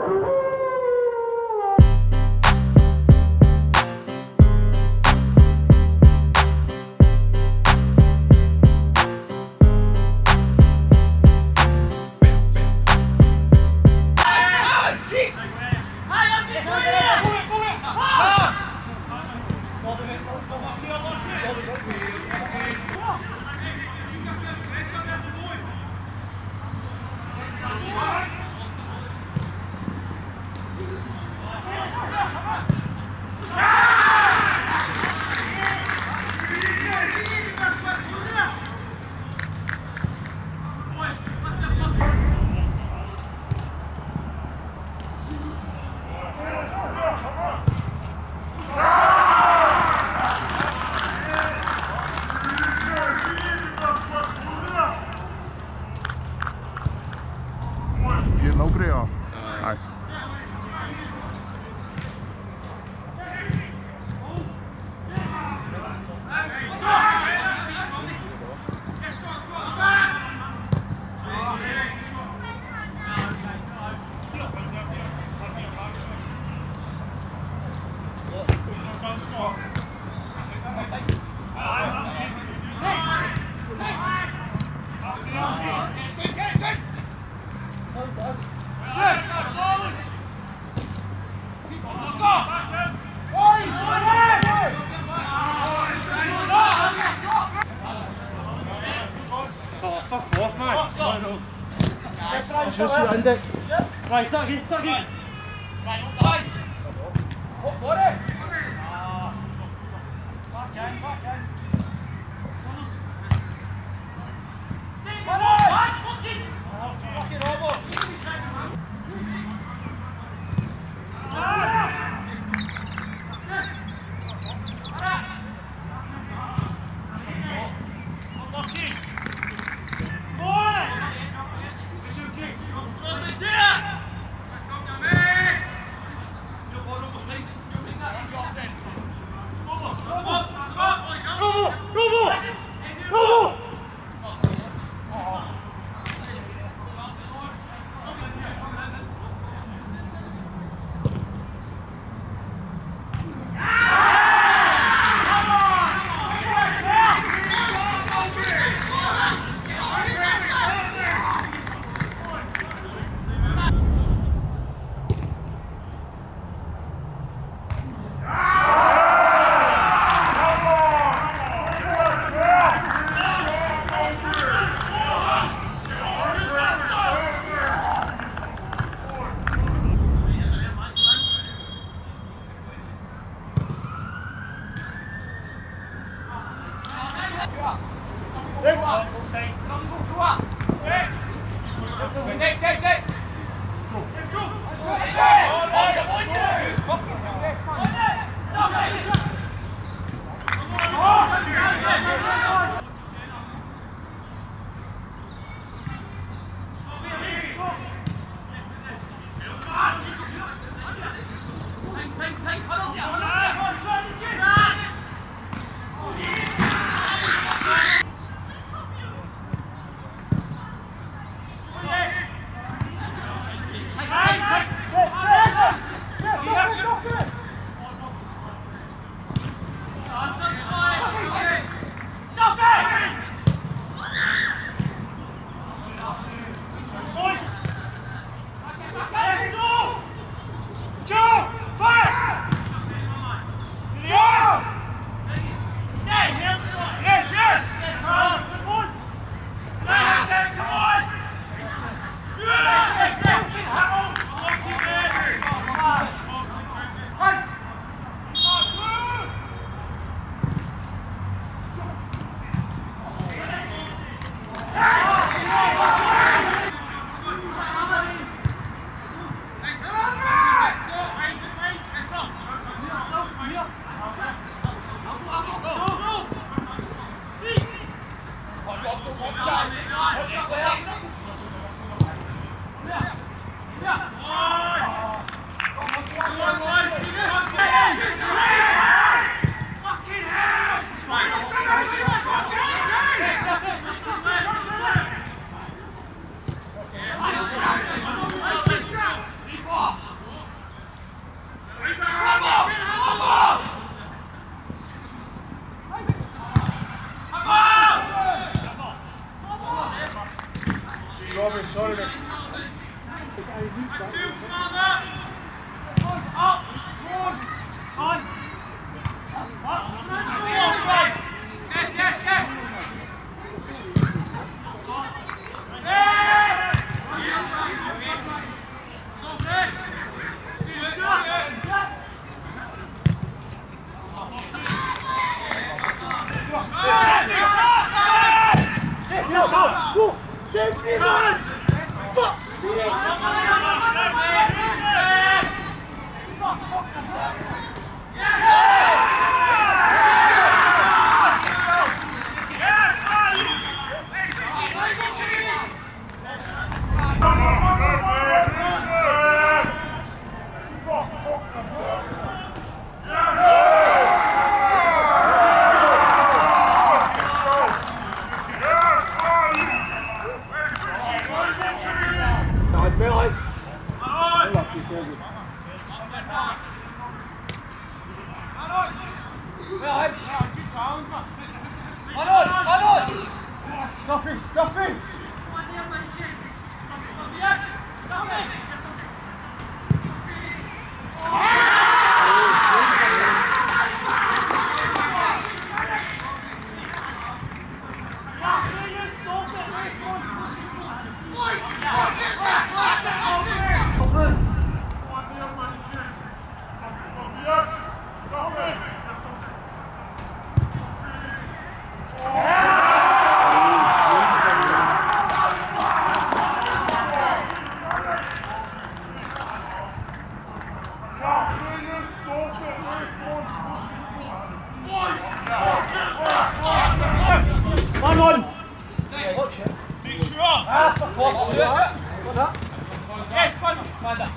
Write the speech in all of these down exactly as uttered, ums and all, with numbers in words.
Lovgræer. Nej. Right, start again, start again. Right, right. What, what it? Back in, back in. Come on! Fuck it! Fuck it over! Hey, hey, hey, hey. Duffy! Duffy! One on! Watch it. Make sure! Ah, fuck off! What's that? Yes, one! Find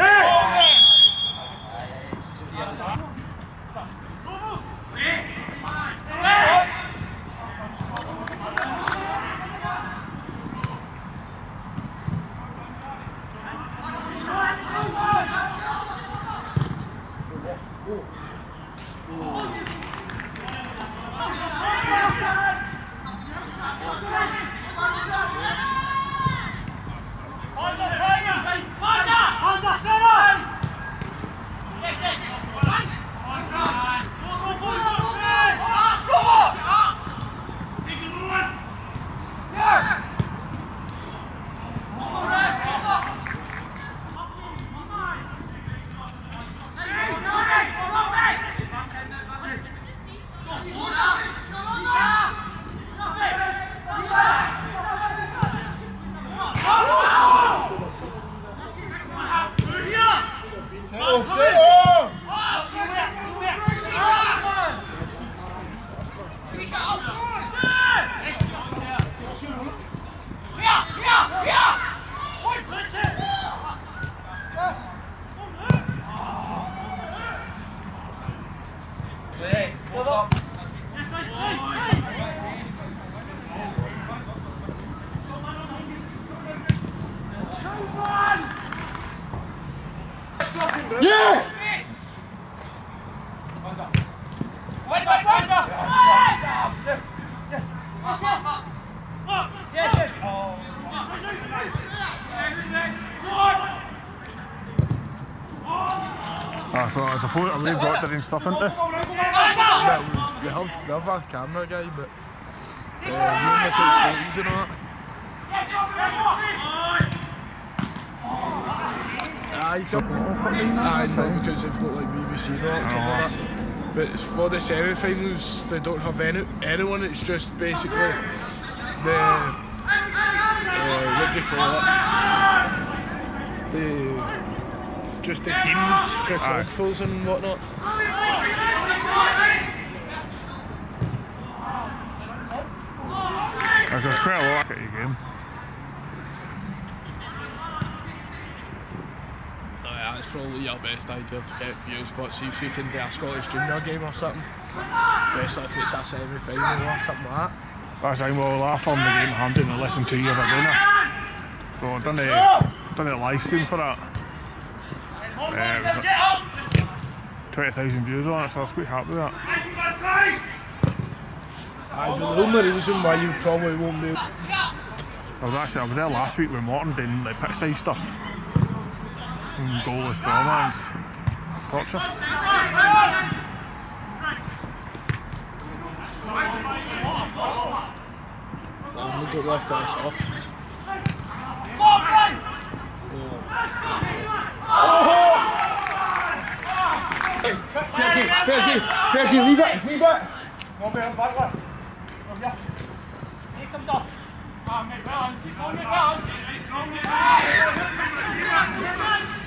Yes! Wait, wait, wait! Yes, yes. Yes, yes. Oh. I thought I suppose I really got their own stuff into. Yeah, we, we have the other camera guy, but uh, he only takes photos and all that. Aye, aye, no, because they've got like B B C and all that stuff like that. But for the semi-finals, they don't have any anyone. It's just basically the uh, what do you call it? The just the teams, photographers and whatnot. There's quite a lot at your game. It's probably your best idea to get views, but see if you can do a Scottish Junior game or something, especially if it's a semi-final or something like that. That's right, well, I filmed the game at Hampton in less than two years of doing this. So I've done a, done a live stream for that. Uh, it was twenty thousand views on it, so I was quite happy with that. Aye, but the only reason why you probably won't be... I was actually, I was there last week with Morton doing like pit side stuff. and goalless drama and torture. We got left us off. Fergie, Fergie, Fergie, leave it, leave it. Go behind back one. Over here. Here comes up. Ah, mate, well on. Keep on it, well on.